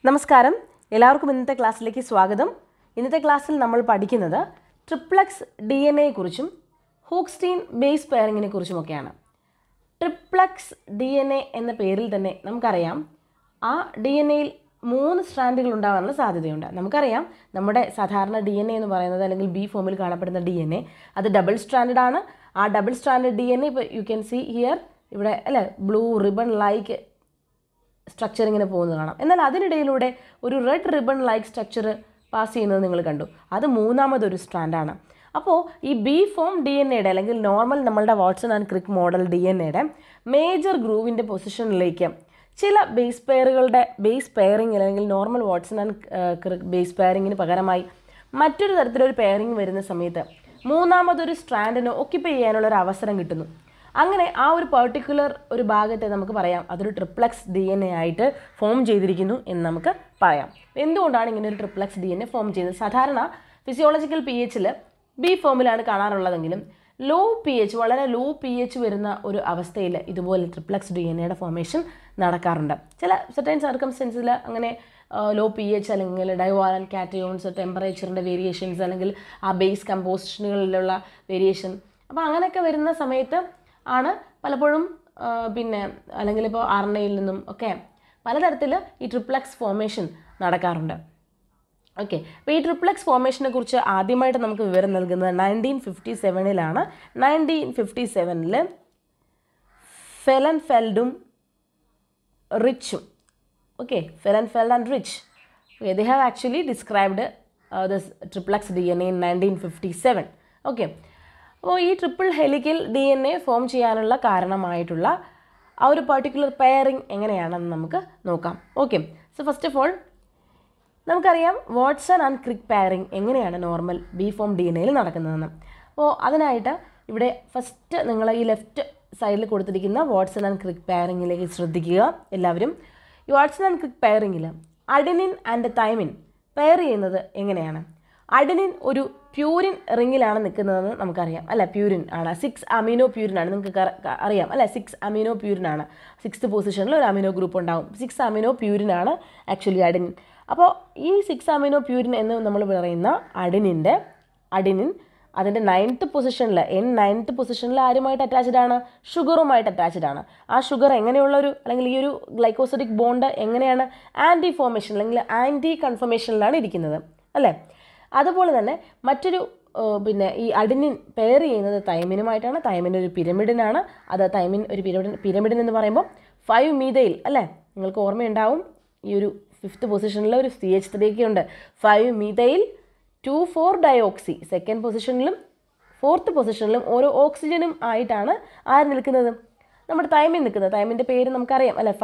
നമസ്കാരം, എല്ലാവർക്കും ഇന്നത്തെ ക്ലാസ്സിലേക്ക് സ്വാഗതം. ഇന്നത്തെ ക്ലാസ്സിൽ നമ്മൾ പഠിക്കുന്നത് ട്രിപ്ലക്സ് DNA കുറിച്ചും ഹൂക്സ്റ്റീൻ ബേസ് പെയറിങ്ങിനെ കുറിച്ചുമൊക്കെയാണ്. ട്രിപ്ലക്സ് DNA എന്ന പേരിൽ തന്നെ നമുക്കറിയാം ആ DNAയിൽ 3 സ്ട്രാൻഡുകൾ ഉണ്ടാകാനുള്ള സാധ്യതയുണ്ട്. നമുക്കറിയാം നമ്മുടെ സാധാരണ DNA എന്ന് പറയുന്നത് അല്ലെങ്കിൽ ബി ഫോമിൽ കാണപ്പെടുന്ന DNA അത് ഡബിൾ സ്ട്രാൻഡഡ് ആണ്. ആ ഡബിൾ സ്ട്രാൻഡഡ് DNA ഇപ്പോൾ യു ക്യാൻ സീ ഹിയർ ഇവിടെ അല്ലേ ബ്ലൂ റിബൺ ലൈക്ക് സ്ട്രക്ചർ ഇങ്ങനെ പോകുന്നത് കാണാം. എന്നാൽ അതിനിടയിലൂടെ ഒരു red ribbon like structure pass ചെയ്യുന്നത് നിങ്ങൾ കണ്ടു. അത് മൂന്നാമതൊരു സ്ട്രാൻഡാണ്. അപ്പോൾ ഈ ബി ഫോം DNA അല്ലെങ്കിൽ നോർമൽ നമ്മളുടെ Watson and Crick model DNA major ഗ്രൂവിൻ്റെ പൊസിഷനിലേക്ക് ചില ബേസ് പെയറുകളുടെ ബേസ് പെയറിംഗ് അല്ലെങ്കിൽ normal Watson and Crick base പെയറിങ്ങിന് പകരമായി മറ്റൊരു തരത്തിലൊരു പെയറിംഗ് വരുന്ന സമയത്ത് മൂന്നാമതൊരു സ്ട്രാൻഡിന് ഓക്യുപ്പൈ ചെയ്യാനുള്ളൊരു അവസരം കിട്ടുന്നു. അങ്ങനെ ആ ഒരു പർട്ടിക്കുലർ ഒരു ഭാഗത്തെ നമുക്ക് പറയാം അതൊരു ട്രിപ്ലക്സ് DNA ആയിട്ട് ഫോം ചെയ്തിരിക്കുന്നു എന്ന് നമുക്ക് പറയാം. എന്തുകൊണ്ടാണ് ഇങ്ങനെ ഒരു ട്രിപ്ലക്സ് DNA ഫോം ചെയ്യുന്നത്? സാധാരണ ഫിസിയോളജിക്കൽ pHൽ ബി ഫോമിലാണ് കാണാറുള്ളതെങ്കിലും ലോ pH വളരെ ലോ pH വരുന്ന ഒരു അവസ്ഥയിൽ ഇതുപോലെ ട്രിപ്ലക്സ് DNAയുടെ ഫോർമേഷൻ നടക്കാറുണ്ട്. ചില സെർട്ടൈൻ സർക്കംസ്റ്റൻസിൽ അങ്ങനെ ലോ pH അല്ലെങ്കിൽ ഡൈവാലന്റ് കാറ്റയോൺസ് ടെമ്പറേച്ചറിൻ്റെ വേരിയേഷൻസ് അല്ലെങ്കിൽ ആ ബേസ് കമ്പോസിഷനുകളിലുള്ള വേരിയേഷൻ അപ്പോൾ അങ്ങനെയൊക്കെ വരുന്ന സമയത്ത് ആണ് പലപ്പോഴും പിന്നെ അല്ലെങ്കിൽ ഇപ്പോൾ RNAയിൽ നിന്നും ഒക്കെ പലതരത്തിൽ ഈ ട്രിപ്ലക്സ് ഫോർമേഷൻ നടക്കാറുണ്ട്. ഓക്കെ, അപ്പോൾ ഈ ട്രിപ്ലക്സ് ഫോർമേഷനെ കുറിച്ച് ആദ്യമായിട്ട് നമുക്ക് വിവരം നൽകുന്നത് 1957 1957 ഫെലൻഫെൽഡും റിച്ചും Fellenfeld and Rich they have actually described this triplex DNA in 1957. Okay, അപ്പോൾ ഈ ട്രിപ്പിൾ ഹെലിക്കൽ DNA ഫോം ചെയ്യാനുള്ള കാരണമായിട്ടുള്ള ആ ഒരു പർട്ടിക്കുലർ പെയറിംഗ് എങ്ങനെയാണെന്ന് നമുക്ക് നോക്കാം. Okay, so first of all നമുക്കറിയാം വാട്സൺ ആൻഡ് ക്രിക്ക് പെയറിംഗ് എങ്ങനെയാണ് നോർമൽ ബി ഫോം DNAയിൽ നടക്കുന്നതെന്ന്. അപ്പോൾ അതിനായിട്ട് ഇവിടെ ഫസ്റ്റ് നിങ്ങൾ ഈ ലെഫ്റ്റ് സൈഡിൽ കൊടുത്തിരിക്കുന്ന വാട്സൺ ആൻഡ് ക്രിക്ക് പെയറിങ്ങിലേക്ക് ശ്രദ്ധിക്കുക എല്ലാവരും. ഈ വാട്സൺ ആൻഡ് ക്രിക്ക് പെയറിങ്ങിൽ അഡിനിൻ ആൻഡ് തൈമിൻ പെയർ ചെയ്യുന്നത് എങ്ങനെയാണ്? അഡിനിൻ ഒരു പ്യൂരിൻ റിങ്ങിലാണ് നിൽക്കുന്നതെന്ന് നമുക്കറിയാം അല്ലേ. പ്യൂരിൻ ആണ്, 6 അമിനോ പ്യൂരിൻ ആണ്, നിങ്ങൾക്ക് അറിയാം അല്ലേ. 6 അമിനോ പ്യൂരിൻ ആണ്, 6th പൊസിഷനിൽ ഒരു അമിനോ ഗ്രൂപ്പ് ഉണ്ടാവും. 6 അമിനോ പ്യൂരിൻ ആണ് ആക്ച്വലി അഡിനിൻ. അപ്പോൾ ഈ 6 അമിനോ പ്യൂരിൻ എന്ന് നമ്മൾ പറയുന്ന അഡിനിൻ അതിൻ്റെ 9th പൊസിഷനിൽ N9th പൊസിഷനിൽ ആരുമായിട്ട് അറ്റാച്ച്ഡ് ആണ്? ഷുഗറുമായിട്ട് അറ്റാച്ച്ഡ് ആണ്. ആ ഷുഗർ എങ്ങനെയുള്ളൊരു അല്ലെങ്കിൽ ഈ ഒരു ഗ്ലൈക്കോസിഡിക് ബോണ്ട് എങ്ങനെയാണ്? ആൻറ്റി ഫോർമേഷൻ അല്ലെങ്കിൽ ആൻറ്റി കൺഫർമേഷനിലാണ് ഇരിക്കുന്നത് അല്ലേ. അതുപോലെ തന്നെ മറ്റൊരു പിന്നെ ഈ അഡിനിൻ പെയർ ചെയ്യുന്നത് തൈമിനുമായിട്ടാണ്. തൈമിൻ ഒരു പിരമിഡിനാണ്. അത് തൈമിൻ ഒരു പിരമിഡിൻ എന്ന് പറയുമ്പോൾ 5 മീഥൈൽ അല്ലേ, നിങ്ങൾക്ക് ഓർമ്മയുണ്ടാവും. ഈ ഒരു 5th പൊസിഷനിൽ ഒരു CH3 ഒക്കെ ഉണ്ട്. 5 മീഥൈൽ 2,4 ഡയോക്സി 2nd പൊസിഷനിലും 4th പൊസിഷനിലും ഓരോ ഓക്സിജനും ആയിട്ടാണ് ആര് നിൽക്കുന്നത്? നമ്മുടെ തൈമിൻ നിൽക്കുന്നത്. തൈമിൻ്റെ പേര് നമുക്കറിയാം അല്ലേ,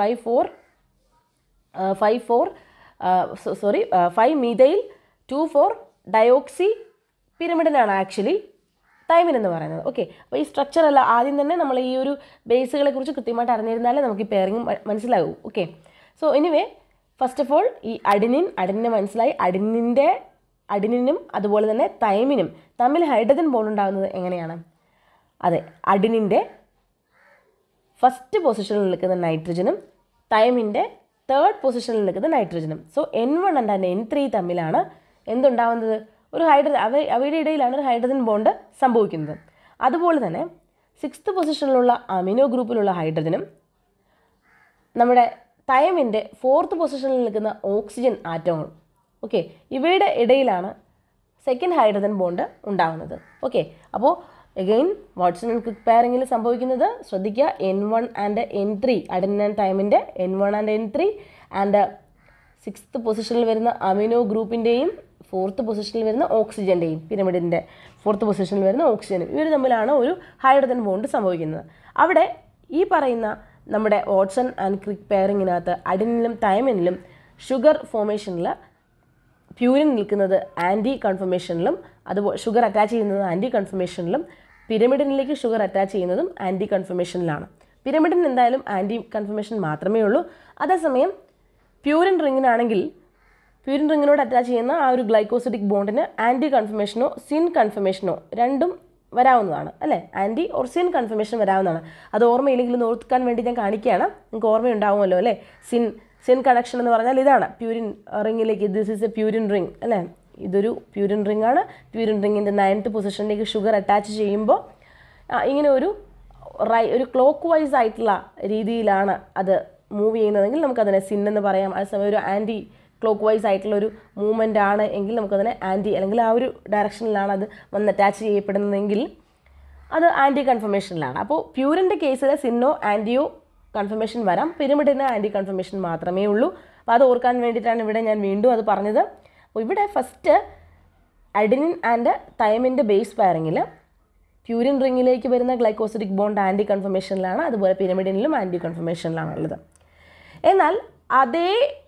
5 മീഥൈൽ 2,4 ഡയോക്സി പിരമിഡിനാണ് ആക്ച്വലി തൈമിൻ എന്ന് പറയുന്നത്. ഓക്കെ, അപ്പോൾ ഈ സ്ട്രക്ചർ അല്ല ആദ്യം തന്നെ നമ്മൾ ഈ ഒരു ബേസുകളെ കുറിച്ച് കൃത്യമായിട്ട് അറിഞ്ഞിരുന്നാലേ നമുക്ക് ഈ പെയറിങ് മനസ്സിലാകൂ. Okay, so anyway first of all ഈ അഡിനിനെ മനസ്സിലായി. അഡിനിനും അതുപോലെ തന്നെ തൈമിനും തമ്മിൽ ഹൈഡ്രജൻ ബോണ്ട് ഉണ്ടാകുന്നത് എങ്ങനെയാണ്? അതെ, അഡിനിൻ്റെ 1st പൊസിഷനിൽ നിൽക്കുന്ന നൈട്രജനും തൈമിൻ്റെ 3rd പൊസിഷനിൽ നിൽക്കുന്ന നൈട്രജനും. സോ N1 ആൻഡ് N3 തമ്മിലാണ് എന്തുണ്ടാവുന്നത്? ഒരു അവയുടെ ഇടയിലാണ് ഒരു ഹൈഡ്രജൻ ബോണ്ട് സംഭവിക്കുന്നത്. അതുപോലെ തന്നെ 6th പൊസിഷനിലുള്ള അമിനോ ഗ്രൂപ്പിലുള്ള ഹൈഡ്രജനും നമ്മുടെ തൈമിൻ്റെ 4th പൊസിഷനിൽ നിൽക്കുന്ന ഓക്സിജൻ ആറ്റങ്ങളും ഓക്കെ ഇവയുടെ ഇടയിലാണ് 2nd ഹൈഡ്രജൻ ബോണ്ട് ഉണ്ടാകുന്നത്. ഓക്കെ, അപ്പോൾ അഗെയിൻ വാട്സൺ ആൻഡ് ക്രിക്ക് പെയറിങ്ങിൽ സംഭവിക്കുന്നത് ശ്രദ്ധിക്കുക. N1 and N3 adenine and തൈമിൻ്റെ N1 and N3 and 6th പൊസിഷനിൽ വരുന്ന അമിനോ ഗ്രൂപ്പിൻ്റെയും 4th പൊസിഷനിൽ വരുന്ന ഓക്സിജൻ്റെയും പിരമിഡിൻ്റെ 4th പൊസിഷനിൽ വരുന്ന ഓക്സിജനും ഇവർ തമ്മിലാണ് ഒരു ഹൈഡ്രജൻ ബോണ്ട് സംഭവിക്കുന്നത്. അവിടെ ഈ പറയുന്ന നമ്മുടെ വാട്സൺ ആൻഡ് ക്രിക്ക് പെയറിങ്ങിനകത്ത് അഡിനിലും തൈമിനിലും ഷുഗർ ഫോർമേഷനിൽ പ്യൂരിൻ നിൽക്കുന്നത് ആൻറ്റി കൺഫർമേഷനിലും അതുപോലെ ഷുഗർ അറ്റാച്ച് ചെയ്യുന്നത് ആൻറ്റി കൺഫർമേഷനിലും പിരമിഡിനിലേക്ക് ഷുഗർ അറ്റാച്ച് ചെയ്യുന്നതും ആൻറ്റി കൺഫർമേഷനിലാണ്. പിരമിഡിന് എന്തായാലും ആൻറ്റി കൺഫർമേഷൻ മാത്രമേ ഉള്ളൂ. അതേസമയം പ്യൂരിൻ റിങ്ങിനോട് അറ്റാച്ച് ചെയ്യുന്ന ആ ഒരു ഗ്ലൈക്കോസിഡിക് ബോണ്ടിന് ആൻറ്റി കൺഫർമേഷനോ സിൻ കൺഫർമേഷനോ രണ്ടും വരാവുന്നതാണ് അല്ലേ. ആൻറ്റി ഓർ സിൻ കൺഫർമേഷൻ വരാവുന്നതാണ്. അത് ഓർമ്മയില്ലെങ്കിൽ ഓർക്കാൻ വേണ്ടി ഞാൻ കാണിക്കുകയാണ്. നിങ്ങൾക്ക് ഓർമ്മയുണ്ടാവുമല്ലോ അല്ലേ. സിൻ കണക്ഷൻ എന്ന് പറഞ്ഞാൽ ഇതാണ് പ്യൂരിൻ റിങ്ങിലേക്ക്. This is a purine ring അല്ലേ, ഇതൊരു പ്യൂരിൻ റിംഗ് ആണ്. പ്യൂരിൻ റിങ്ങിൻ്റെ 9th പൊസിഷനിലേക്ക് ഷുഗർ അറ്റാച്ച് ചെയ്യുമ്പോൾ ഇങ്ങനെ ഒരു ക്ലോക്ക് വൈസ് ആയിട്ടുള്ള രീതിയിലാണ് അത് മൂവ് ചെയ്യുന്നതെങ്കിൽ നമുക്കതിനെ സിൻ എന്ന് പറയാം. അതേസമയം ഒരു ആൻറ്റി ക്ലോക്ക് വൈസ് ആയിട്ടുള്ള ഒരു മൂവ്മെൻ്റ് ആണ് എങ്കിൽ നമുക്കതിനെ ആൻറ്റി, അല്ലെങ്കിൽ ആ ഒരു ഡയറക്ഷനിലാണ് അത് വന്ന് അറ്റാച്ച് ചെയ്യപ്പെടുന്നതെങ്കിൽ അത് ആൻറ്റി കൺഫർമേഷനിലാണ്. അപ്പോൾ പ്യൂരിൻ്റെ കേസിൽ സിന്നോ ആൻറ്റിയോ കൺഫർമേഷൻ വരാം, പിരമിഡിന് ആൻറ്റി കൺഫർമേഷൻ മാത്രമേ ഉള്ളൂ. അപ്പോൾ അത് ഓർക്കാൻ വേണ്ടിയിട്ടാണ് ഇവിടെ ഞാൻ വീണ്ടും അത് പറഞ്ഞത്. അപ്പോൾ ഇവിടെ ഫസ്റ്റ് അഡിനിൻ ആൻഡ് തൈമിൻ്റെ ബേസ് പയറിങ്ങിൽ പ്യൂരിൻ റിങ്ങിലേക്ക് വരുന്ന ഗ്ലൈക്കോസിഡിക് ബോണ്ട് ആൻറ്റി കൺഫർമേഷനിലാണ്, അതുപോലെ പിരമിഡിനിലും ആൻറ്റി കൺഫർമേഷനിലാണ് ഉള്ളത്. എന്നാൽ അതേ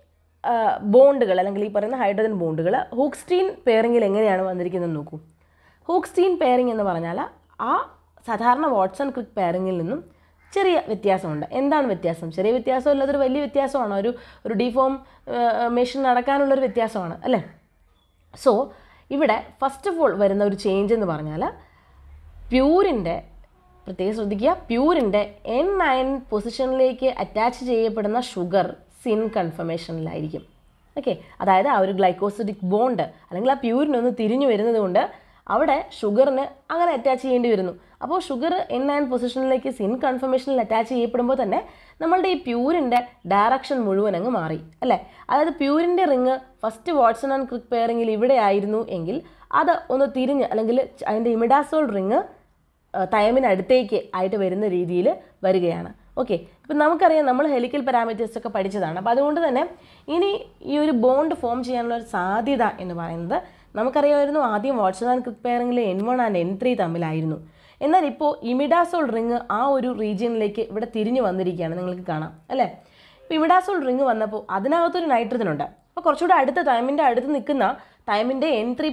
ബോണ്ടുകൾ അല്ലെങ്കിൽ ഈ പറയുന്ന ഹൈഡ്രജൻ ബോണ്ടുകൾ ഹൂക്സ്റ്റീൻ പെയറിങ്ങിൽ എങ്ങനെയാണ് വന്നിരിക്കുന്നത് നോക്കൂ. ഹൂക്സ്റ്റീൻ പെയറിംഗ് എന്ന് പറഞ്ഞാൽ ആ സാധാരണ വാട്സൺ ക്രിക്ക് പെയറിങ്ങിൽ നിന്നും ചെറിയ വ്യത്യാസമുണ്ട്. എന്താണ് വ്യത്യാസം? ചെറിയ വ്യത്യാസം അല്ലാതൊരു വലിയ വ്യത്യാസമാണ്, ഒരു ഡിഫോർമേഷൻ നടക്കാനുള്ളൊരു വ്യത്യാസമാണ് അല്ലേ. സോ ഇവിടെ ഫസ്റ്റ് ഓഫ് ഓൾ വരുന്ന ഒരു ചേഞ്ച് എന്ന് പറഞ്ഞാൽ പ്യൂരിൻ്റെ, പ്രത്യേകം ശ്രദ്ധിക്കുക, പ്യൂരിൻ്റെ N9 പൊസിഷനിലേക്ക് അറ്റാച്ച് ചെയ്യപ്പെടുന്ന ഷുഗർ സിൻ കൺഫർമേഷനിലായിരിക്കും. ഓക്കെ, അതായത് ആ ഒരു ഗ്ലൈക്കോസിഡിക് ബോണ്ട് അല്ലെങ്കിൽ ആ പ്യൂരിനൊന്ന് തിരിഞ്ഞു വരുന്നത് കൊണ്ട് അവിടെ ഷുഗറിന് അങ്ങനെ അറ്റാച്ച് ചെയ്യേണ്ടി വരുന്നു. അപ്പോൾ ഷുഗർ N9 പൊസിഷനിലേക്ക് സിൻ കൺഫർമേഷനിൽ അറ്റാച്ച് ചെയ്യപ്പെടുമ്പോൾ തന്നെ നമ്മളുടെ ഈ പ്യൂരിൻ്റെ ഡയറക്ഷൻ മുഴുവൻ അങ്ങ് മാറി അല്ലേ. അതായത് പ്യൂരിൻ്റെ ring first Watson and Crick പെയറിങ്ങിൽ ഇവിടെ ആയിരുന്നു എങ്കിൽ അത് ഒന്ന് തിരിഞ്ഞ്, അല്ലെങ്കിൽ അതിൻ്റെ ഇമിഡാസോൾ റിങ് തൈമിനടുത്തേക്ക് ആയിട്ട് വരുന്ന രീതിയിൽ വരികയാണ്. ഓക്കെ, ഇപ്പം നമുക്കറിയാം നമ്മൾ ഹെലിക്കൽ പാരാമീറ്റേഴ്സ് ഒക്കെ പഠിച്ചതാണ്. അപ്പോൾ അതുകൊണ്ട് തന്നെ ഇനി ഈ ഒരു ബോണ്ട് ഫോം ചെയ്യാനുള്ള ഒരു സാധ്യത എന്ന് പറയുന്നത് നമുക്കറിയാമായിരുന്നു ആദ്യം വാട്സൺ ആൻഡ് ക്രിക്ക് പെയറിങ്ങിൽ N1 ആൻഡ് N3 തമ്മിലായിരുന്നു. എന്നാൽ ഇപ്പോൾ ഇമിഡാസോൾ റിങ് ആ ഒരു റീജിയനിലേക്ക് ഇവിടെ തിരിഞ്ഞു വന്നിരിക്കുകയാണ്, നിങ്ങൾക്ക് കാണാം അല്ലേ. ഇപ്പോൾ ഇമിഡാസോൾ റിങ് വന്നപ്പോൾ അതിനകത്തൊരു നൈട്രജൻ ഉണ്ട്. അപ്പോൾ കുറച്ചുകൂടെ അടുത്ത തൈമിൻ്റെ അടുത്ത് നിൽക്കുന്ന തൈമിൻ്റെ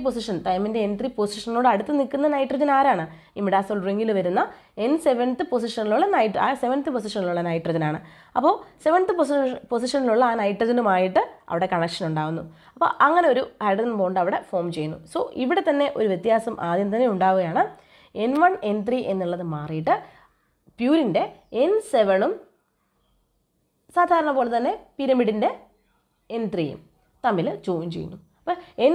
N3 പൊസിഷനോട് അടുത്ത് നിൽക്കുന്ന നൈട്രജൻ ആരാണ്? ഇമിഡാസോൾ റിങ്ങിൽ വരുന്ന N7th പൊസിഷനിലുള്ള ആ 7th പൊസിഷനിലുള്ള നൈട്രജനാണ്. അപ്പോൾ 7th പൊസിഷനിലുള്ള ആ നൈട്രജനുമായിട്ട് അവിടെ കണക്ഷൻ ഉണ്ടാകുന്നു. അപ്പോൾ അങ്ങനെ ഒരു ഹൈഡ്രജൻ ബോണ്ട് അവിടെ ഫോം ചെയ്യുന്നു. സോ ഇവിടെ തന്നെ ഒരു വ്യത്യാസം ആദ്യം തന്നെ ഉണ്ടാവുകയാണ്. N1 N3 എന്നുള്ളത് മാറിയിട്ട് പ്യൂരിൻ്റെ N7ഉം സാധാരണ പോലെ തന്നെ പിരമിഡിൻ്റെ N3യും തമ്മിൽ ജോയിൻ ചെയ്യുന്നു. അപ്പോൾ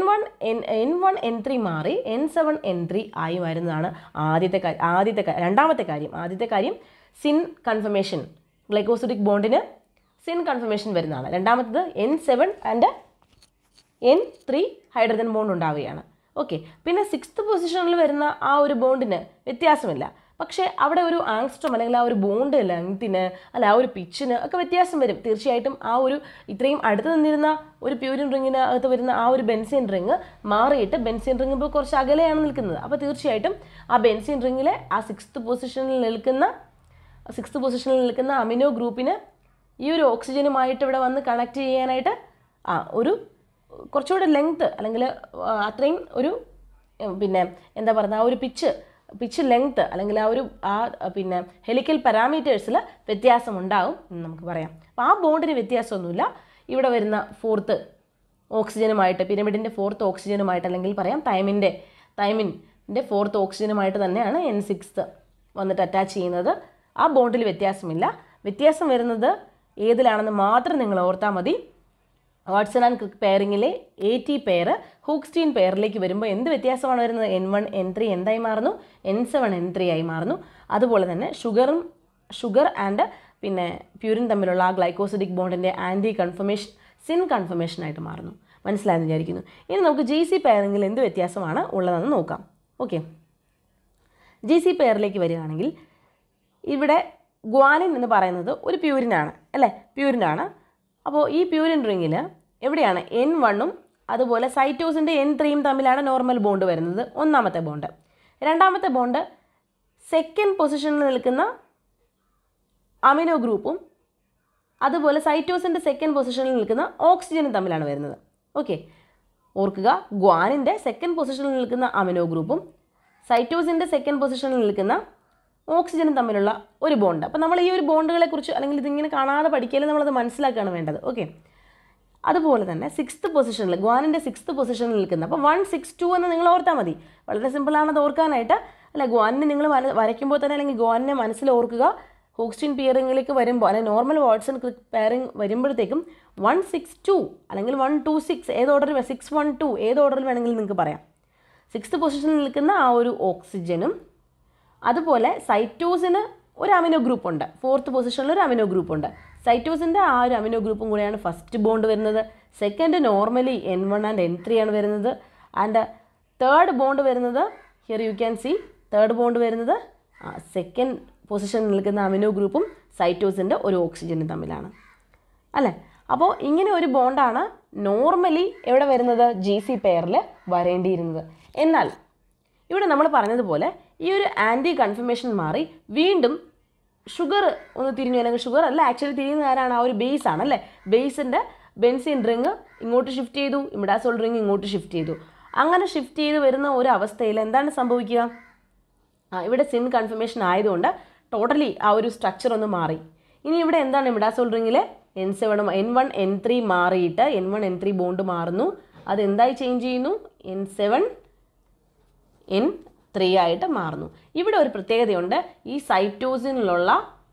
N1 N3 മാറി N7 N3 ആയി വരുന്നതാണ് രണ്ടാമത്തെ കാര്യം സിൻ കൺഫർമേഷൻ, ഗ്ലൈക്കോസിഡിക് ബോണ്ടിന് സിൻ കൺഫർമേഷൻ വരുന്നതാണ്. രണ്ടാമത്തത് N7 and N3 hydrogen bond ഉണ്ടാവുകയാണ്. ഓക്കെ, പിന്നെ 6th പൊസിഷനിൽ വരുന്ന ആ ഒരു ബോണ്ടിന് വ്യത്യാസമില്ല, പക്ഷേ അവിടെ ഒരു ആങ്സ്ട്രോം അല്ലെങ്കിൽ ആ ഒരു ബോണ്ട് ലെങ്ത്തിന് അല്ല ആ ഒരു പിച്ചിന് ഒക്കെ വ്യത്യാസം വരും. തീർച്ചയായിട്ടും ആ ഒരു ഇത്രയും അടുത്ത് നിന്നിരുന്ന ഒരു പ്യൂരിൻ റിങ്ങിനകത്ത് വരുന്ന ആ ഒരു ബെൻസീൻ റിങ് മാറിയിട്ട് ബെൻസീൻ റിങ് ഇപ്പോൾ കുറച്ച് അകലെയാണ് നിൽക്കുന്നത്. അപ്പോൾ തീർച്ചയായിട്ടും ആ ബെൻസീൻ റിങ്ങിലെ ആ 6th പൊസിഷനിൽ നിൽക്കുന്ന അമിനോ ഗ്രൂപ്പിന് ഈ ഒരു ഓക്സിജനുമായിട്ട് ഇവിടെ വന്ന് കണക്ട് ചെയ്യാനായിട്ട് ഒരു കുറച്ചുകൂടെ ലെങ്ത്ത് അല്ലെങ്കിൽ അത്രയും ഒരു പിന്നെ എന്താ പറയുക ആ ഒരു പിച്ച് ലെങ്ത്ത് അല്ലെങ്കിൽ പിന്നെ ഹെലിക്കൽ പാരാമീറ്റേഴ്സിൽ വ്യത്യാസമുണ്ടാകും എന്ന് നമുക്ക് പറയാം. അപ്പോൾ ആ ബോണ്ടിന് വ്യത്യാസമൊന്നുമില്ല. ഇവിടെ വരുന്ന 4th ഓക്സിജനുമായിട്ട്, പിരമിഡിൻ്റെ 4th ഓക്സിജനുമായിട്ട്, അല്ലെങ്കിൽ പറയാം തൈമിൻ്റെ 4th ഓക്സിജനുമായിട്ട് തന്നെയാണ് N6 വന്നിട്ട് അറ്റാച്ച് ചെയ്യുന്നത്. ആ ബോണ്ടിൽ വ്യത്യാസമില്ല. വ്യത്യാസം വരുന്നത് ഏതിലാണെന്ന് മാത്രം നിങ്ങൾ ഓർത്താൽ മതി. വാട്സൺ ആൻഡ് ക്രിക്ക് പെയറിങ്ങിലെ AT പെയർ ഹൂക്സ്റ്റീൻ പെയറിലേക്ക് വരുമ്പോൾ എന്ത് വ്യത്യാസമാണ് വരുന്നത്? N1 N3 എന്തായി മാറുന്നു? N7 N3 ആയി മാറുന്നു. അതുപോലെ തന്നെ ഷുഗർ ആൻഡ് പിന്നെ പ്യൂരിൻ തമ്മിലുള്ള ആ ഗ്ലൈക്കോസിഡിക് ബോണ്ടിൻ്റെ ആൻറ്റി കൺഫർമേഷൻ സിൻ കൺഫർമേഷനായിട്ട് മാറുന്നു. മനസ്സിലായെന്ന് വിചാരിക്കുന്നു. ഇനി നമുക്ക് GC പെയറിങ്ങിൽ എന്ത് വ്യത്യാസമാണ് ഉള്ളതെന്ന് നോക്കാം. ഓക്കെ, GC പെയറിലേക്ക് വരികയാണെങ്കിൽ ഇവിടെ ഗ്വാനിൻ എന്ന് പറയുന്നത് ഒരു പ്യൂരിനാണ് അല്ലേ, പ്യൂരിനാണ്. അപ്പോൾ ഈ പ്യൂരിൻ റിങ്ങിൽ എവിടെയാണ് N1ഉം അതുപോലെ സൈറ്റോസിൻ്റെ N3യും തമ്മിലാണ് നോർമൽ ബോണ്ട് വരുന്നത്, ഒന്നാമത്തെ ബോണ്ട്. രണ്ടാമത്തെ ബോണ്ട് 2nd പൊസിഷനിൽ നിൽക്കുന്ന അമിനോ ഗ്രൂപ്പും അതുപോലെ സൈറ്റോസിൻ്റെ 2nd പൊസിഷനിൽ നിൽക്കുന്ന ഓക്സിജനും തമ്മിലാണ് വരുന്നത്. ഓക്കെ, ഓർക്കുക, ഗ്വാനിൻ്റെ 2nd പൊസിഷനിൽ നിൽക്കുന്ന അമിനോ ഗ്രൂപ്പും സൈറ്റോസിൻ്റെ 2nd പൊസിഷനിൽ നിൽക്കുന്ന ഓക്സിജനും തമ്മിലുള്ള ഒരു ബോണ്ട്. അപ്പോൾ നമ്മൾ ഈ ഒരു ബോണ്ടുകളെ കുറിച്ച് അല്ലെങ്കിൽ ഇതിങ്ങനെ കാണാതെ പഠിക്കലും നമ്മളത് മനസ്സിലാക്കുകയാണ് വേണ്ടത്. ഓക്കെ, അതുപോലെ തന്നെ 6th പൊസിഷനിൽ ഗ്വാനിൻ്റെ 6th പൊസിഷനിൽ നിൽക്കുന്ന, അപ്പോൾ 162 എന്ന് നിങ്ങൾ ഓർത്താൽ മതി. വളരെ സിമ്പിളാണ് അത് ഓർക്കാനായിട്ട് അല്ലെ. ഗ്വാനിനെ നിങ്ങൾ വരയ്ക്കുമ്പോൾ തന്നെ അല്ലെങ്കിൽ ഗ്വാനിനെ മനസ്സിൽ ഓർക്കുക. ഹൂക്സ്റ്റീൻ പെയറിങ്ങിലേക്ക് വരുമ്പോൾ അല്ലെങ്കിൽ നോർമൽ വാട്സൺ ക്രിക്ക് പെയറിംഗ് വരുമ്പോഴത്തേക്കും 162 അല്ലെങ്കിൽ 126 ഏത് ഓർഡറിൽ 612 ഏത് ഓർഡറിൽ വേണമെങ്കിലും നിങ്ങൾക്ക് പറയാം. 6th പൊസിഷനിൽ നിൽക്കുന്ന ആ ഒരു ഓക്സിജനും അതുപോലെ സൈറ്റോസിന് ഒരു അമിനോ ഗ്രൂപ്പ് ഉണ്ട്. 4th പൊസിഷനിൽ ഒരു അമിനോ ഗ്രൂപ്പ് ഉണ്ട്. സൈറ്റോസിൻ്റെ ആ ഒരു അമിനോ ഗ്രൂപ്പും കൂടെയാണ് ഫസ്റ്റ് ബോണ്ട് വരുന്നത്. Second normally N1 and N3 ആണ് വരുന്നത്. ആൻഡ് തേർഡ് ബോണ്ട് വരുന്നത് here you can see third bond വരുന്നത് സെക്കൻഡ് പൊസിഷനിൽ നിൽക്കുന്ന അമിനോ ഗ്രൂപ്പും സൈറ്റോസിൻ്റെ ഒരു ഓക്സിജനും തമ്മിലാണ് അല്ലേ. അപ്പോൾ ഇങ്ങനെ ഒരു ബോണ്ടാണ് നോർമലി എവിടെ വരുന്നത് GC പെയറിൽ വരേണ്ടിയിരുന്നത്. എന്നാൽ ഇവിടെ നമ്മൾ പറഞ്ഞതുപോലെ ഈ ഒരു ആൻറ്റി കൺഫർമേഷൻ മാറി വീണ്ടും ഷുഗർ ഒന്ന് തിരിഞ്ഞു, അല്ലെങ്കിൽ ഷുഗർ അല്ല ആക്ച്വലി തിരിയുന്ന ആരാണ്, ആ ഒരു ബേസ് ആണ് അല്ലേ. ബേസിൻ്റെ ബെൻസീൻ റിങ് ഇങ്ങോട്ട് ഷിഫ്റ്റ് ചെയ്തു, ഇമിഡാസോൾ റിങ് ഇങ്ങോട്ട് ഷിഫ്റ്റ് ചെയ്തു. അങ്ങനെ ഷിഫ്റ്റ് ചെയ്ത് വരുന്ന ഒരു അവസ്ഥയിൽ എന്താണ് സംഭവിക്കുക, ഇവിടെ സിൻ കൺഫർമേഷൻ ആയതുകൊണ്ട് ടോട്ടലി ആ ഒരു സ്ട്രക്ചർ ഒന്ന് മാറി. ഇനി ഇവിടെ എന്താണ് ഇമിഡാസോൾ റിങ്ങിലെ N1 N3 മാറിയിട്ട് N1 N3 ബോണ്ട് മാറുന്നു. അത് എന്തായി ചേഞ്ച് ചെയ്യുന്നു, N7 N3 ആയിട്ട് മാറുന്നു. ഇവിടെ ഒരു പ്രത്യേകതയുണ്ട്, ഈ സൈറ്റോസിനിലുള്ള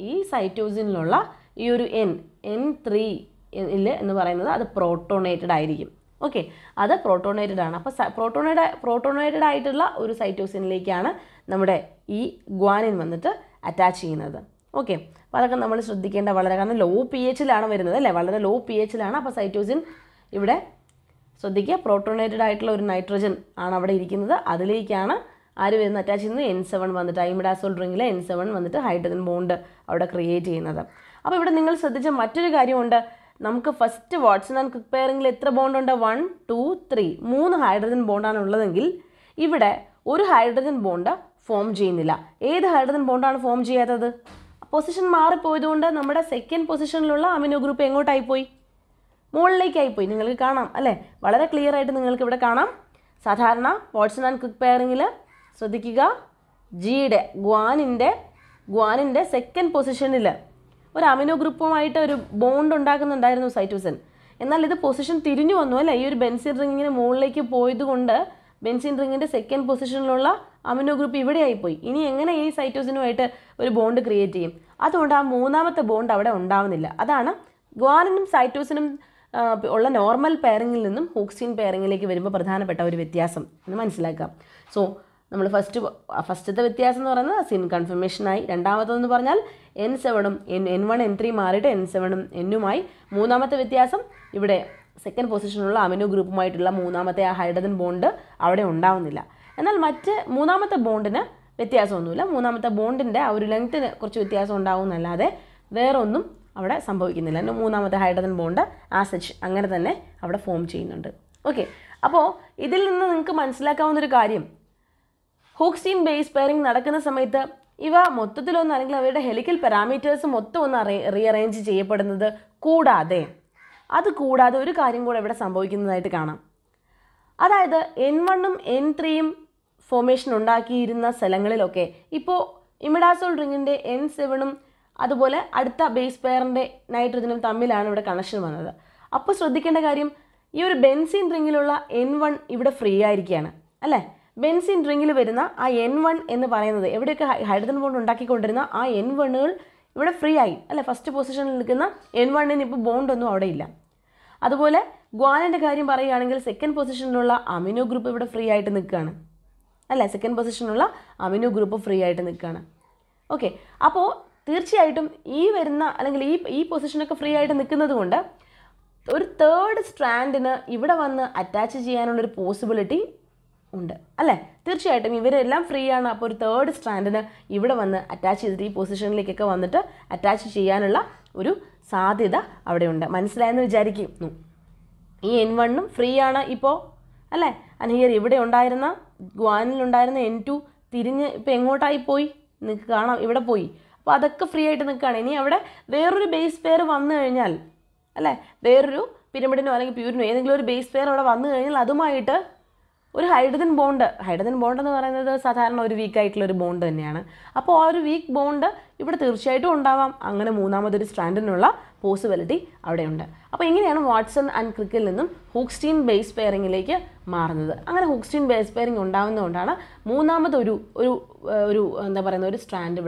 ഈ ഒരു N3 എന്ന് പറയുന്നത് അത് പ്രോട്ടോണേറ്റഡ് ആയിരിക്കും. ഓക്കെ, അത് പ്രോട്ടോണേറ്റഡ് ആണ്. അപ്പോൾ പ്രോട്ടോണേറ്റഡ് ആയിട്ടുള്ള ഒരു സൈറ്റോസിനിലേക്കാണ് നമ്മുടെ ഈ ഗ്വാനിൻ വന്നിട്ട് അറ്റാച്ച് ചെയ്യുന്നത്. ഓക്കെ, അപ്പോൾ അതൊക്കെ നമ്മൾ ശ്രദ്ധിക്കേണ്ട വളരെ, കാരണം ലോ pHയിലാണ് വരുന്നത് അല്ലേ, വളരെ ലോ pHയിലാണ്. അപ്പോൾ സൈറ്റോസിൻ ഇവിടെ ശ്രദ്ധിക്കുക, പ്രോട്ടോണേറ്റഡ് ആയിട്ടുള്ള ഒരു നൈട്രജൻ ആണ് അവിടെ ഇരിക്കുന്നത്. അതിലേക്കാണ് ആര് വരുന്നത്, അറ്റാച്ച് ചെയ്യുന്നത് N7 വന്നിട്ട് ഇമിഡാസോൾ റിങ്ങിലെ N7 വന്നിട്ട് ഹൈഡ്രജൻ ബോണ്ട് അവിടെ ക്രിയേറ്റ് ചെയ്യുന്നത്. അപ്പോൾ ഇവിടെ നിങ്ങൾ ശ്രദ്ധിച്ച മറ്റൊരു കാര്യമുണ്ട്, നമുക്ക് ഫസ്റ്റ് വാട്സൺ ആൻഡ് ക്രിക്ക് പെയറിംഗിൽ എത്ര ബോണ്ടുണ്ട്, 1 2 3 3 ഹൈഡ്രജൻ ബോണ്ടാണ് ഉള്ളതെങ്കിൽ ഇവിടെ ഒരു ഹൈഡ്രജൻ ബോണ്ട് ഫോം ചെയ്യുന്നില്ല. ഏത് ഹൈഡ്രജൻ ബോണ്ടാണ് ഫോം ചെയ്യാത്തത്, പൊസിഷൻ മാറിപ്പോയതുകൊണ്ട് നമ്മുടെ സെക്കൻഡ് പൊസിഷനിലുള്ള അമിനോ ഗ്രൂപ്പ് എങ്ങോട്ടായിപ്പോയി, മുകളിലേക്കായിപ്പോയി. നിങ്ങൾക്ക് കാണാം അല്ലേ, വളരെ ക്ലിയർ ആയിട്ട് നിങ്ങൾക്ക് ഇവിടെ കാണാം. സാധാരണ വാട്സൺ ആൻഡ് ക്രിക്ക് പെയറിംഗിൽ ശ്രദ്ധിക്കുക, ജിയുടെ ഗ്വാനിൻ്റെ സെക്കൻഡ് പൊസിഷനിൽ ഒരു അമിനോ ഗ്രൂപ്പുമായിട്ട് ഒരു ബോണ്ട് ഉണ്ടാക്കുന്നുണ്ടായിരുന്നു സൈറ്റോസിൻ. എന്നാൽ ഇത് പൊസിഷൻ തിരിഞ്ഞു വന്നു അല്ലേ, ഈ ഒരു ബെൻസീൻ റിങ്ങിന് മുകളിലേക്ക് പോയതുകൊണ്ട് ബെൻസീൻ റിങ്ങിൻ്റെ സെക്കൻഡ് പൊസിഷനിലുള്ള അമിനോ ഗ്രൂപ്പ് ഇവിടെ ആയിപ്പോയി. ഇനി എങ്ങനെ ഈ സൈറ്റോസിനുമായിട്ട് ഒരു ബോണ്ട് ക്രിയേറ്റ് ചെയ്യും, അതുകൊണ്ട് ആ മൂന്നാമത്തെ ബോണ്ട് അവിടെ ഉണ്ടാവുന്നില്ല. അതാണ് ഗ്വാനിനും സൈറ്റോസിനും ഉള്ള നോർമൽ പെയറിങ്ങിൽ നിന്നും ഹൂക്സ്റ്റീൻ പെയറിങ്ങിലേക്ക് വരുമ്പോൾ പ്രധാനപ്പെട്ട ഒരു വ്യത്യാസം എന്ന് മനസ്സിലാക്കാം. സോ നമ്മൾ ഫസ്റ്റത്തെ വ്യത്യാസം എന്ന് പറയുന്നത് സിൻ കൺഫർമേഷനായി. രണ്ടാമതെന്ന് പറഞ്ഞാൽ N7ഉം N1 N3 മാറിയിട്ട് N7ഉം Nയുമായി. മൂന്നാമത്തെ വ്യത്യാസം ഇവിടെ സെക്കൻഡ് പൊസിഷനിലുള്ള അമിനോ ഗ്രൂപ്പുമായിട്ടുള്ള മൂന്നാമത്തെ ആ ഹൈഡ്രജൻ ബോണ്ട് അവിടെ ഉണ്ടാവുന്നില്ല. എന്നാൽ മൂന്നാമത്തെ ബോണ്ടിന് വ്യത്യാസമൊന്നുമില്ല. മൂന്നാമത്തെ ബോണ്ടിൻ്റെ ആ ഒരു ലെങ്ത്തിന് കുറച്ച് വ്യത്യാസം ഉണ്ടാവുമെന്നല്ലാതെ വേറെ ഒന്നും അവിടെ സംഭവിക്കുന്നില്ല. മൂന്നാമത്തെ ഹൈഡ്രജൻ ബോണ്ട് ആസച്ച് അങ്ങനെ തന്നെ അവിടെ ഫോം ചെയ്യുന്നുണ്ട്. ഓക്കെ, അപ്പോൾ ഇതിൽ നിന്ന് നിങ്ങൾക്ക് മനസ്സിലാക്കാവുന്നൊരു കാര്യം, ഹൂക്സ്റ്റീൻ ബേസ് പെയറിംഗ് നടക്കുന്ന സമയത്ത് ഇവ മൊത്തത്തിലൊന്നും അല്ലെങ്കിൽ അവയുടെ ഹെലിക്കൽ പാരാമീറ്റേഴ്സ് മൊത്തം ഒന്ന് റീഅറേഞ്ച് ചെയ്യപ്പെടുന്നത് കൂടാതെ ഒരു കാര്യം കൂടെ ഇവിടെ സംഭവിക്കുന്നതായിട്ട് കാണാം. അതായത് N1ഉം N3യും ഫോർമേഷൻ ഉണ്ടാക്കിയിരുന്ന സ്ഥലങ്ങളിലൊക്കെ ഇപ്പോൾ ഇമിഡാസോൾ റിങ്ങിൻ്റെ N7ഉം അതുപോലെ അടുത്ത ബേസ് പെയറിൻ്റെ നൈട്രജനും തമ്മിലാണ് ഇവിടെ കണക്ഷൻ വന്നത്. അപ്പോൾ ശ്രദ്ധിക്കേണ്ട കാര്യം, ഈ ഒരു ബെൻസീൻ റിങ്ങിലുള്ള N1 ഇവിടെ ഫ്രീ ആയിരിക്കുകയാണ് അല്ലേ. ബെൻസീൻ റിങ്ങിൽ വരുന്ന ആ N1 എന്ന് പറയുന്നത് എവിടെയൊക്കെ ഹൈഡ്രജൻ ബോണ്ട് ഉണ്ടാക്കിക്കൊണ്ടിരുന്ന ആ N1കൾ ഇവിടെ ഫ്രീ ആയി അല്ലേ. ഫസ്റ്റ് പൊസിഷനിൽ നിൽക്കുന്ന N1ന് ഇപ്പോൾ ബോണ്ടൊന്നും അവിടെ ഇല്ല. അതുപോലെ ഗ്വാനിൻ്റെ കാര്യം പറയുകയാണെങ്കിൽ സെക്കൻഡ് പൊസിഷനിലുള്ള അമിനോ ഗ്രൂപ്പ് ഇവിടെ ഫ്രീ ആയിട്ട് നിൽക്കുകയാണ് അല്ലേ. സെക്കൻഡ് പൊസിഷനിലുള്ള അമിനോ ഗ്രൂപ്പ് ഫ്രീ ആയിട്ട് നിൽക്കുകയാണ്. ഓക്കെ, അപ്പോൾ തീർച്ചയായിട്ടും ഈ വരുന്ന അല്ലെങ്കിൽ ഈ പൊസിഷനൊക്കെ ഫ്രീ ആയിട്ട് നിൽക്കുന്നത് കൊണ്ട് ഒരു തേർഡ് സ്ട്രാൻഡിന് ഇവിടെ വന്ന് അറ്റാച്ച് ചെയ്യാനുള്ളൊരു പോസിബിലിറ്റി ഉണ്ട് അല്ലേ. തീർച്ചയായിട്ടും ഇവരെല്ലാം ഫ്രീ ആണ്. അപ്പോൾ ഒരു തേർഡ് സ്ട്രാൻഡിന് ഇവിടെ വന്ന് അറ്റാച്ച് ചെയ്തിട്ട് ഈ പൊസിഷനിലേക്കൊക്കെ വന്നിട്ട് അറ്റാച്ച് ചെയ്യാനുള്ള ഒരു സാധ്യത അവിടെയുണ്ട്. മനസ്സിലായെന്ന് വിചാരിക്കുന്നു. ഈ N1ഉം ഫ്രീ ആണ് ഇപ്പോൾ അല്ലേ. ആൻഡ് ഹിയർ ഇവിടെ ഉണ്ടായിരുന്ന ഗ്വാനിലുണ്ടായിരുന്ന N2 തിരിഞ്ഞ് ഇപ്പോൾ എങ്ങോട്ടായി പോയി നിങ്ങൾക്ക് കാണാം, ഇവിടെ പോയി. അപ്പോൾ അതൊക്കെ ഫ്രീ ആയിട്ട് നിൽക്കുകയാണ്. ഇനി അവിടെ വേറൊരു ബേസ് പെയർ വന്നു കഴിഞ്ഞാൽ അല്ലേ, വേറൊരു പിരമിഡിനോ അല്ലെങ്കിൽ പ്യൂരിനോ ഏതെങ്കിലും ഒരു ബേസ് പെയർ അവിടെ വന്നു കഴിഞ്ഞാൽ അതുമായിട്ട് ഒരു ഹൈഡ്രജൻ ബോണ്ട് എന്ന് പറയുന്നത് സാധാരണ ഒരു വീക്കായിട്ടുള്ളൊരു ബോണ്ട് തന്നെയാണ്. അപ്പോൾ ആ ഒരു വീക്ക് ബോണ്ട് ഇവിടെ തീർച്ചയായിട്ടും ഉണ്ടാവാം. അങ്ങനെ മൂന്നാമതൊരു സ്ട്രാൻഡിനുള്ള പോസിബിലിറ്റി അവിടെയുണ്ട്. അപ്പോൾ ഇങ്ങനെയാണ് വാട്സൺ ആൻഡ് ക്രിക്കിൽ നിന്നും ഹൂക്സ്റ്റീൻ ബേസ് പെയറിങ്ങിലേക്ക് മാറുന്നത്. അങ്ങനെ ഹൂക്സ്റ്റീൻ ബേസ് പെയറിംഗ് ഉണ്ടാകുന്നതുകൊണ്ടാണ് മൂന്നാമതൊരു ഒരു എന്താ പറയുന്ന ഒരു സ്ട്രാൻഡ് ഇവിടെ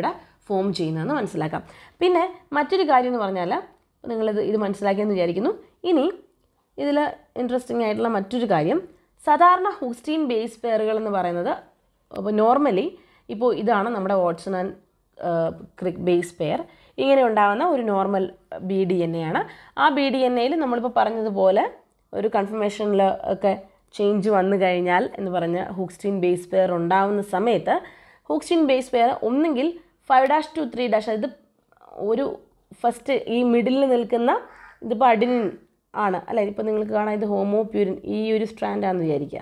ഫോം ചെയ്യുന്നതെന്ന് മനസ്സിലാക്കാം. പിന്നെ മറ്റൊരു കാര്യം എന്ന് പറഞ്ഞാൽ ഇത് മനസ്സിലാക്കിയെന്ന് വിചാരിക്കുന്നു. ഇനി ഇതിൽ ഇൻട്രസ്റ്റിംഗ് ആയിട്ടുള്ള മറ്റൊരു കാര്യം, സാധാരണ ഹൂക്സ്റ്റീൻ ബേസ് പെയറുകൾ എന്ന് പറയുന്നത് നോർമലി ഇപ്പോൾ ഇതാണ് നമ്മുടെ Watson and Crick base pair. ഇങ്ങനെ ഉണ്ടാകുന്ന ഒരു നോർമൽ BDNA ആണ്. ആ BDNAയിൽ നമ്മളിപ്പോൾ പറഞ്ഞതുപോലെ ഒരു കൺഫർമേഷനിൽ ഒക്കെ ചേഞ്ച് വന്നു കഴിഞ്ഞാൽ എന്ന് പറഞ്ഞ ഹൂക്സ്റ്റീൻ ബേസ് പെയർ ഉണ്ടാകുന്ന സമയത്ത് ഹൂക്സ്റ്റീൻ ബേസ് പെയർ ഒന്നെങ്കിൽ 5' to 3', അതായത് ഒരു ഫസ്റ്റ് ഈ മിഡിലിൽ നിൽക്കുന്ന ഇതിപ്പോൾ അഡിനിൻ ആണ് അല്ലേ, ഇപ്പോൾ നിങ്ങൾക്ക് കാണാം ഇത് ഹോമോപ്യൂരിൻ, ഈ ഒരു സ്ട്രാൻഡാണെന്ന് വിചാരിക്കുക.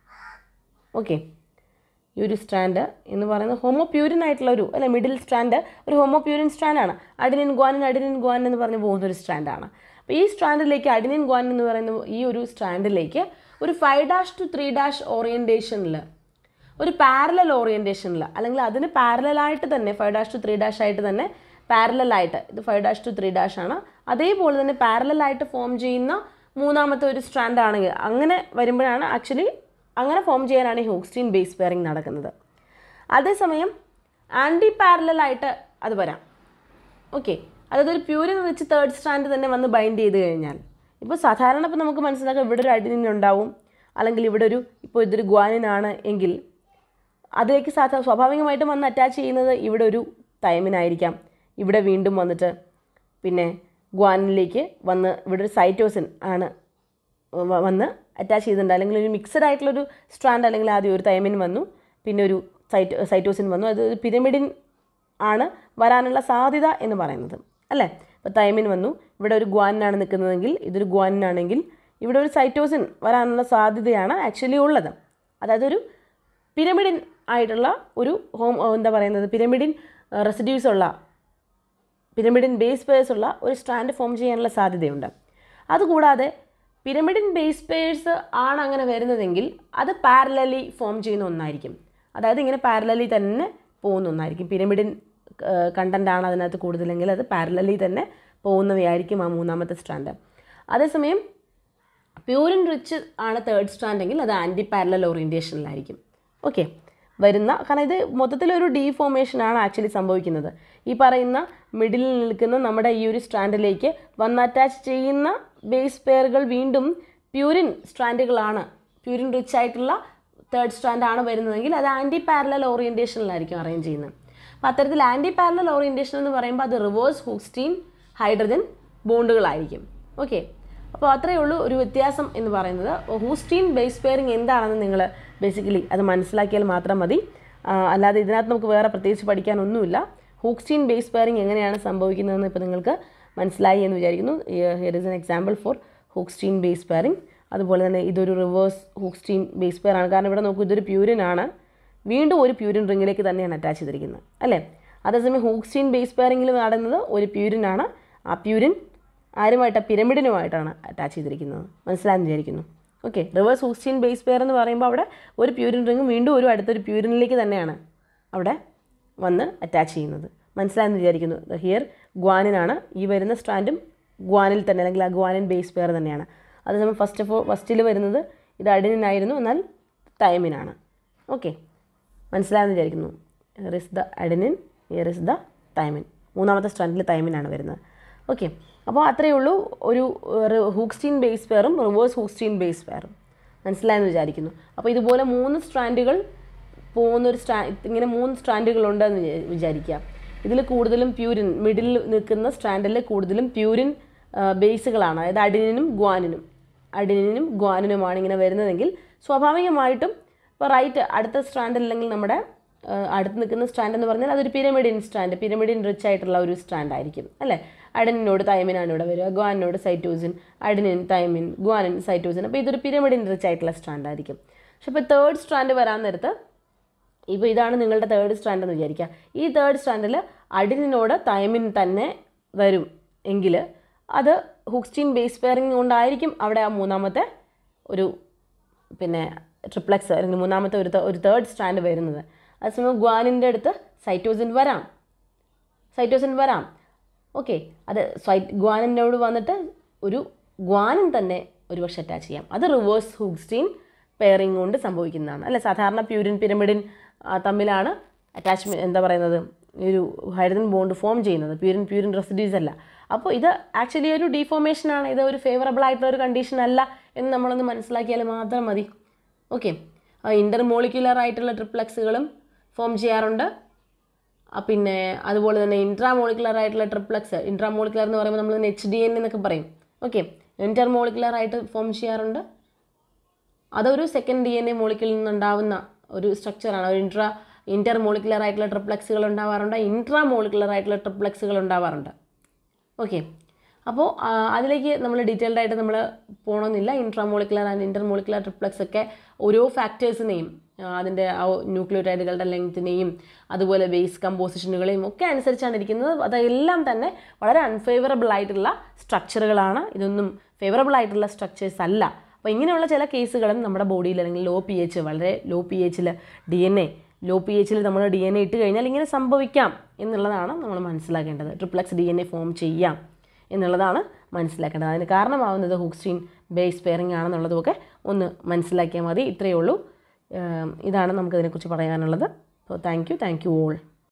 ഓക്കെ, ഈ ഒരു സ്ട്രാൻഡ് എന്ന് പറയുന്നത് ഹോമോപ്യൂരിൻ ആയിട്ടുള്ള അല്ലെ മിഡിൽ സ്ട്രാൻഡ് ഒരു ഹോമോപ്യൂരിൻ സ്ട്രാൻഡാണ്. അഡിനിൻ ഗ്വാനിൻ എന്ന് പറഞ്ഞ് പോകുന്നൊരു സ്ട്രാൻഡാണ്. അപ്പോൾ ഈ സ്ട്രാൻഡിലേക്ക് അഡിനിൻ ഗ്വാനിൻ എന്ന് പറയുന്ന ഈ ഒരു സ്ട്രാൻഡിലേക്ക് ഒരു 5' to 3' ഓറിയൻറ്റേഷനിൽ, ഒരു പാരലൽ ഓറിയൻറ്റേഷനിൽ, അല്ലെങ്കിൽ അതിന് പാരലായിട്ട് തന്നെ 5' to 3' ആയിട്ട് തന്നെ പാരലായിട്ട്, ഇത് 5' to 3' ആണ്, അതേപോലെ തന്നെ പാരലായിട്ട് ഫോം ചെയ്യുന്ന മൂന്നാമത്തെ ഒരു സ്ട്രാൻഡ് ആണെങ്കിൽ അങ്ങനെ വരുമ്പോഴാണ് ആക്ച്വലി അങ്ങനെ ഫോം ചെയ്യാനാണ് ഈ ഹൂക്സ്റ്റീൻ ബേസ് പെയറിംഗ് നടക്കുന്നത്. അതേസമയം ആൻറ്റി പാരലായിട്ട് അത് വരാം. ഓക്കെ, അതായത് ഒരു പ്യൂരിൻ വെച്ച് തേർഡ് സ്ട്രാൻഡ് തന്നെ വന്ന് ബൈൻഡ് ചെയ്ത് കഴിഞ്ഞാൽ, ഇപ്പോൾ സാധാരണ ഇപ്പോൾ നമുക്ക് മനസ്സിലാക്കാം ഇവിടെ ഒരു അഡിനിൻ ഉണ്ടാവും, അല്ലെങ്കിൽ ഇവിടെ ഇപ്പോൾ ഇതൊരു ഗ്വാനിനാണ് എങ്കിൽ അതിലേക്ക് സ്വാഭാവികമായിട്ടും വന്ന് അറ്റാച്ച് ചെയ്യുന്നത് ഇവിടെ ഒരു തൈമിനായിരിക്കാം. ഇവിടെ വീണ്ടും വന്നിട്ട് പിന്നെ ഗ്വാനിലേക്ക് വന്ന് ഇവിടെ ഒരു സൈറ്റോസിൻ ആണ് വന്ന് അറ്റാച്ച് ചെയ്തിട്ടുണ്ട്, അല്ലെങ്കിൽ ഒരു മിക്സഡ് ആയിട്ടുള്ളൊരു സ്ട്രാൻഡ്, അല്ലെങ്കിൽ ആദ്യം ഒരു തൈമിൻ വന്നു, പിന്നെ ഒരു സൈറ്റോസിൻ വന്നു. അത് പിരമിഡിൻ ആണ് വരാനുള്ള സാധ്യത എന്ന് പറയുന്നത് അല്ലേ. ഇപ്പോൾ തൈമിൻ വന്നു, ഇവിടെ ഒരു ഗ്വാനിനാണ് നിൽക്കുന്നതെങ്കിൽ, ഇതൊരു ഗ്വാനിനാണെങ്കിൽ ഇവിടെ ഒരു സൈറ്റോസിൻ വരാനുള്ള സാധ്യതയാണ് ആക്ച്വലി ഉള്ളത്. അതായത് ഒരു പിരമിഡിൻ ആയിട്ടുള്ള ഒരു പിരമിഡിൻ റെസിഡ്യൂസ് ഉള്ള, പിരമിഡിൻ ബേസ് പെയർസ് ഉള്ള ഒരു സ്ട്രാൻഡ് ഫോം ചെയ്യാനുള്ള സാധ്യതയുണ്ട്. അതുകൂടാതെ പിരമിഡിൻ ബേസ് പെയർസ് ആണ് അങ്ങനെ വരുന്നതെങ്കിൽ അത് പാരലലി ഫോം ചെയ്യുന്ന ഒന്നായിരിക്കും. അതായത് ഇങ്ങനെ പാരലലി തന്നെ പോകുന്ന ഒന്നായിരിക്കും. പിരമിഡിൻ കണ്ടൻ്റാണ് അതിനകത്ത് കൂടുതലെങ്കിൽ അത് പാരലലി തന്നെ പോകുന്നവയായിരിക്കും ആ മൂന്നാമത്തെ സ്ട്രാൻഡ്. അതേസമയം പ്യൂരിൻ റിച്ച് ആണ് തേർഡ് സ്ട്രാൻഡെങ്കിൽ അത് ആൻറ്റി പാരലൽ ഓറിയൻറ്റേഷനിലായിരിക്കും. ഓക്കെ, കാരണം ഇത് മൊത്തത്തിലൊരു ഡീഫോർമേഷനാണ് ആക്ച്വലി സംഭവിക്കുന്നത്. ഈ പറയുന്ന മിഡിലിൽ നിൽക്കുന്ന നമ്മുടെ ഈ ഒരു സ്ട്രാൻഡിലേക്ക് വന്ന് അറ്റാച്ച് ചെയ്യുന്ന ബേസ് പെയറുകൾ വീണ്ടും പ്യൂരിൻ സ്ട്രാൻഡുകളാണ്, പ്യൂരിൻ റിച്ച് ആയിട്ടുള്ള തേർഡ് സ്ട്രാൻഡാണ് വരുന്നതെങ്കിൽ അത് ആൻറ്റി പാരലൽ ഓറിയൻറ്റേഷനിലായിരിക്കും അറേഞ്ച് ചെയ്യുന്നത്. അപ്പോൾ അത്തരത്തിൽ ആൻറ്റി പാരലൽ ഓറിയൻറ്റേഷൻ എന്ന് പറയുമ്പോൾ അത് റിവേഴ്സ് ഹൂക്സ്റ്റീൻ ഹൈഡ്രജൻ ബോണ്ടുകളായിരിക്കും. ഓക്കെ, അപ്പോൾ അത്രയേ ഉള്ളൂ ഒരു വ്യത്യാസം എന്ന് പറയുന്നത്. ഹൂക്സ്റ്റീൻ ബേസ് പെയറിംഗ് എന്താണെന്ന് നിങ്ങൾ ബേസിക്കലി അത് മനസ്സിലാക്കിയാൽ മാത്രം മതി. അല്ലാതെ ഇതിനകത്ത് നമുക്ക് വേറെ പ്രത്യേകിച്ച് പഠിക്കാനൊന്നുമില്ല. ഹൂക്സ്റ്റീൻ ബേസ് പെയറിംഗ് എങ്ങനെയാണ് സംഭവിക്കുന്നതെന്ന് ഇപ്പോൾ നിങ്ങൾക്ക് മനസ്സിലായി എന്ന് വിചാരിക്കുന്നു. Here is an example for Hoogsteen base pairing. അതുപോലെ തന്നെ ഇതൊരു റിവേഴ്സ് ഹൂക്സ്റ്റീൻ ബേസ് പെയർ ആണ്. കാരണം ഇവിടെ നോക്കൂ, ഇതൊരു പ്യൂരിൻ ആണ്, വീണ്ടും ഒരു പ്യൂരിൻ റിങ്ങിലേക്ക് തന്നെയാണ് അറ്റാച്ച് ചെയ്തിരിക്കുന്നത് അല്ലേ. അതേസമയം ഹൂക്സ്റ്റീൻ ബേസ് പെയറിംഗിൽ നടന്നത് ഒരു പ്യൂരിൻ ആണ്. ആ പ്യൂരിൻ ആരുമായിട്ടാണ്? പിരമിഡിനുമായിട്ടാണ് അറ്റാച്ച് ചെയ്തിരിക്കുന്നത്. മനസ്സിലായെന്ന് വിചാരിക്കുന്നു. Okay, reverse Hoogsteen base pair എന്ന് പറയുമ്പോൾ അവിടെ ഒരു പ്യൂരിൻ റിങ് വീണ്ടും ഒരു അടുത്തൊരു പ്യൂരിനിലേക്ക് തന്നെയാണ് അവിടെ വന്ന് അറ്റാച്ച് ചെയ്യുന്നത്. മനസ്സിലായെന്ന് വിചാരിക്കുന്നു. ഹിയർ ഗ്വാനിനാണ്, ഈ വരുന്ന സ്ട്രാൻഡും ഗ്വാനിൽ തന്നെ, അല്ലെങ്കിൽ ആ ഗ്വാനിൻ ബേസ് പെയർ തന്നെയാണ്. അതേസമയം ഫസ്റ്റിൽ വരുന്നത് ഇത് അഡിനിനായിരുന്നു, എന്നാൽ തൈമിനാണ്. ഓക്കെ, മനസ്സിലായെന്ന് വിചാരിക്കുന്നു. Here is the adenine, here is the thymine. മൂന്നാമത്തെ സ്ട്രാൻഡിൽ തൈമിനാണ് വരുന്നത്. ഓക്കെ, അപ്പോൾ അത്രയേ ഉള്ളൂ ഒരു ഹൂക്സ്റ്റീൻ ബേസ് പെയറും റിവേഴ്സ് ഹൂക്സ്റ്റീൻ ബേസ് പെയറും. മനസ്സിലായെന്ന് വിചാരിക്കുന്നു. അപ്പോൾ ഇതുപോലെ 3 സ്ട്രാൻഡുകൾ പോകുന്നൊരു ഇങ്ങനെ 3 സ്ട്രാൻഡുകളുണ്ടെന്ന് വിചാരിക്കുക. ഇതിൽ കൂടുതലും പ്യൂരിൻ, മിഡിൽ നിൽക്കുന്ന സ്ട്രാൻഡിൽ കൂടുതലും പ്യൂരിൻ ബേസുകളാണ്. അതായത് അഡിനിനും ഗ്വാനിനുമാണ് ഇങ്ങനെ വരുന്നതെങ്കിൽ സ്വാഭാവികമായിട്ടും ഇപ്പോൾ അടുത്ത സ്ട്രാൻഡ് അല്ലെങ്കിൽ നമ്മുടെ അടുത്ത് നിൽക്കുന്ന സ്ട്രാൻഡ് എന്ന് പറഞ്ഞാൽ അതൊരു പിരമിഡിൻ സ്ട്രാൻഡ്, പിരമിഡിൻ റിച്ച് ആയിട്ടുള്ള ഒരു സ്ട്രാൻഡ് ആയിരിക്കും അല്ലേ. അഡിനിനോട് തൈമിനാണ് ഇവിടെ വരിക, ഗ്വാനിനോട് cytosine, adenine thymine, guanine cytosine. അപ്പോൾ ഇതൊരു പിരമിഡിൻ റിച്ച് ആയിട്ടുള്ള സ്ട്രാൻഡ് ആയിരിക്കും. പക്ഷെ ഇപ്പോൾ തേർഡ് സ്ട്രാൻഡ് വരാൻ നേരത്ത്, ഇപ്പോൾ ഇതാണ് നിങ്ങളുടെ തേർഡ് സ്ട്രാൻഡ് എന്ന് വിചാരിക്കുക. ഈ തേർഡ് സ്ട്രാൻഡിൽ അഡിനിനോട് തൈമിൻ തന്നെ വരും എങ്കിൽ അത് ഹൂക്സ്റ്റീൻ ബേസ് പെയറിംഗ് കൊണ്ടായിരിക്കും അവിടെ ആ മൂന്നാമത്തെ ഒരു ട്രിപ്ലക്സ് അല്ലെങ്കിൽ മൂന്നാമത്തെ ഒരു തേർഡ് സ്ട്രാൻഡ് വരുന്നത്. അതേസമയം ഗ്വാനിൻ്റെ അടുത്ത് സൈറ്റോസിൻ വരാം. ഓക്കെ, അത് ഗ്വാനിനോട് വന്നിട്ട് ഒരു ഗ്വാനിൻ തന്നെ ഒരു പക്ഷെ അറ്റാച്ച് ചെയ്യാം. അത് റിവേഴ്സ് ഹൂക്സ്റ്റീൻ പെയറിംഗ് കൊണ്ട് സംഭവിക്കുന്നതാണ് അല്ലേ. സാധാരണ പ്യൂരിൻ പിരമിഡിൻ തമ്മിലാണ് അറ്റാച്ച്മെൻറ്റ് ഒരു ഹൈഡ്രജൻ ബോണ്ട് ഫോം ചെയ്യുന്നത്, പ്യൂരിൻ റെസിഡ്യൂസ് അല്ല. അപ്പോൾ ഇത് ആക്ച്വലി ഒരു ഡീഫോർമേഷനാണ്, ഇത് ഒരു ഫേവറബിൾ ആയിട്ടുള്ള ഒരു കണ്ടീഷൻ അല്ല എന്ന് നമ്മളൊന്ന് മനസ്സിലാക്കിയാൽ മാത്രം മതി. ഓക്കെ, ഇൻ്റർമോളിക്കുലർ ആയിട്ടുള്ള ട്രിപ്ലക്സുകളും ഫോം ചെയ്യാറുണ്ട്. പിന്നെ അതുപോലെ തന്നെ ഇൻട്രാമോളിക്കുലർ ആയിട്ടുള്ള ട്രിപ്ലക്സ്, ഇൻട്രാമോളിക്കുലർ എന്ന് പറയുമ്പോൾ നമ്മൾ HDN എന്നൊക്കെ പറയും. ഓക്കെ, ഇൻ്റർമോളിക്കുലർ ആയിട്ട് ഫോം ചെയ്യാറുണ്ട്. അതൊരു സെക്കൻഡ് DNA മോളിക്യൂളിൽ നിന്നുണ്ടാവുന്ന ഒരു സ്ട്രക്ചറാണ്. ഒരു ഇൻ്റർമോളിക്കുലർ ആയിട്ടുള്ള ട്രിപ്ലക്സുകൾ ഉണ്ടാവാറുണ്ട്, ഇൻട്രാമോളിക്കുലർ ആയിട്ടുള്ള ട്രിപ്ലക്സുകൾ ഉണ്ടാവാറുണ്ട്. ഓക്കെ, അപ്പോൾ അതിലേക്ക് നമ്മൾ ഡീറ്റെയിൽഡ് ആയിട്ട് നമ്മൾ പോകണമെന്നില്ല. ഇൻട്രാമോളിക്കുലർ ആൻഡ് ഇൻ്റർമോളിക്കുലർ ട്രിപ്ലക്സ് ഒക്കെ ഓരോ ഫാക്ടേഴ്സിനെയും, അതിൻ്റെ ന്യൂക്ലിയോടൈഡുകളുടെ ലെങ്ത്തിനെയും അതുപോലെ ബേസ് കമ്പോസിഷനുകളെയും ഒക്കെ അനുസരിച്ചാണ് ഇരിക്കുന്നത്. അതെല്ലാം തന്നെ വളരെ അൺഫേവറബിൾ ആയിട്ടുള്ള സ്ട്രക്ചറുകളാണ്. ഇതൊന്നും ഫേവറബിൾ ആയിട്ടുള്ള സ്ട്രക്ചേഴ്സ് അല്ല. അപ്പോൾ ഇങ്ങനെയുള്ള ചില കേസുകളും നമ്മുടെ ബോഡിയിൽ, അല്ലെങ്കിൽ ലോ pH, വളരെ ലോ pHൽ ലോ pHൽ നമ്മൾ DNA ഇട്ട് കഴിഞ്ഞാൽ ഇങ്ങനെ സംഭവിക്കാം എന്നുള്ളതാണ് നമ്മൾ മനസ്സിലാക്കേണ്ടത്. ട്രിപ്ലക്സ് DNA ഫോം ചെയ്യാം എന്നുള്ളതാണ് മനസ്സിലാക്കേണ്ടത്. അതിന് കാരണമാവുന്നത് ഹൂക്സ്റ്റീൻ ബേസ് പെയറിംഗ് ആണെന്നുള്ളതുമൊക്കെ ഒന്ന് മനസ്സിലാക്കിയാൽ മതി. ഇത്രയേ ഉള്ളൂ. ഇതാണ് നമുക്കതിനെക്കുറിച്ച് പറയാനുള്ളത്. അപ്പോൾ താങ്ക് യു ഓൾ.